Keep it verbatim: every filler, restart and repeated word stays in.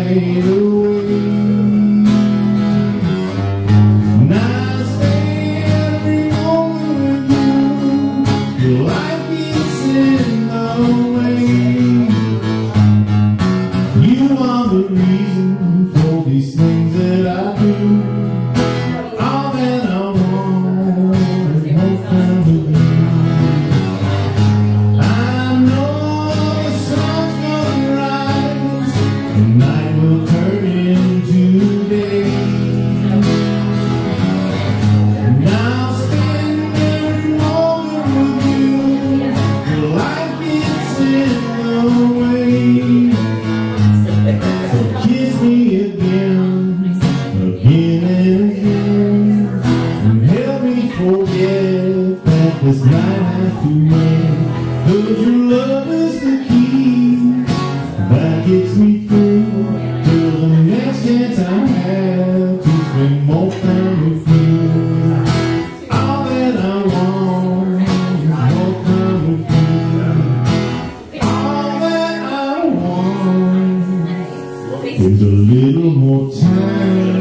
fade away. Now stay every moment with you. Your life gets in the way. You are the reason for these things that I do. All that I want is more time with you. I know the sun's gonna rise, the night will turn into day. And I'll spend every moment with you. Your life gets in the way. So kiss me again, again and again, and help me forget that this night has to end. 'Cause your love is the key that gets me through till the next chance I have to spend more time with you. All that I want is more time with you. All that I want is a little more time.